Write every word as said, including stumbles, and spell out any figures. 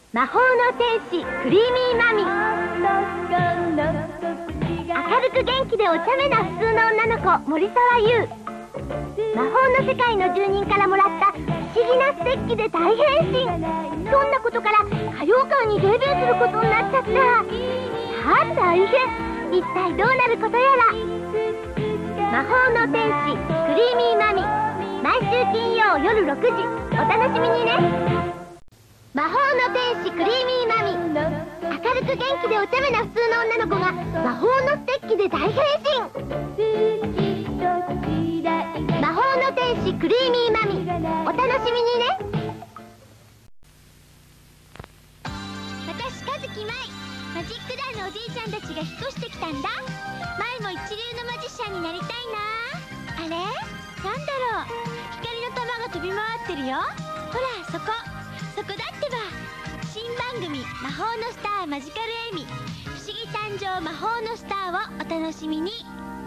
魔法の天使クリーミーマミ。明るく元気でお茶目な普通の女の子森沢優。魔法の世界の住人からもらった不思議なステッキで大変身。そんなことから歌謡館にデビューすることになっちゃった。さあ大変、一体どうなることやら。魔法の天使クリーミーマミ、毎週金曜夜ろくじお楽しみにね。魔法の天使クリーミーマミ。明るく元気でお茶目な普通の女の子が魔法のステッキで大変身。魔法の天使クリーミーマミ、お楽しみにね。私和樹舞、マジック団のおじいちゃんたちが引っ越してきたんだ。舞も一流のマジシャンになりたいな。あれなんだろう、光の玉が飛び回ってるよ。ほらそこそこだってば。新番組魔法のスターマジカルエミ、不思議誕生魔法のスターをお楽しみに。